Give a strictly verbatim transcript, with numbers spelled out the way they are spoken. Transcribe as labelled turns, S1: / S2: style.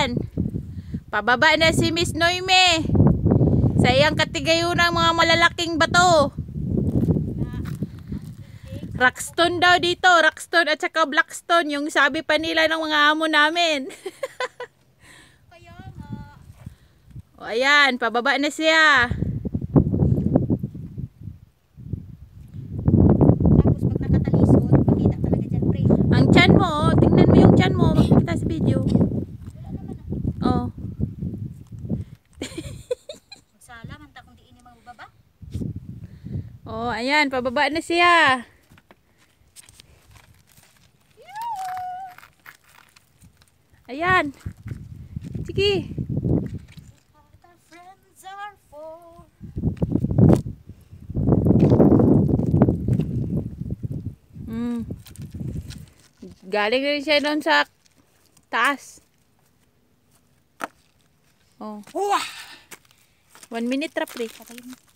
S1: Ayan. Pababa na si Miss Noime. Sa iyang katigayunang mga malalaking bato. Rockstone daw dito. Rockstone at saka Blackstone. Yung sabi pa nila ng mga amo namin.
S2: Kaya nga.
S1: O ayan, pababa na siya.
S2: Tapos pag nakatalisod, makita talaga dyan, pre.
S1: Ang tiyan mo, oh. Tingnan mo yung tiyan mo. Makikita sa video.
S2: Wala naman ah.
S1: Oh.
S2: Magsala, manta kung di ini mababa.
S1: Oh, ayan, pababa na siya. Ayan. Sige.
S2: What our friends are for.
S1: Mm. Galing rin siya doon sa taas. Oh.
S2: Wah!
S1: One minute trap, pre.
S2: Patayin mo.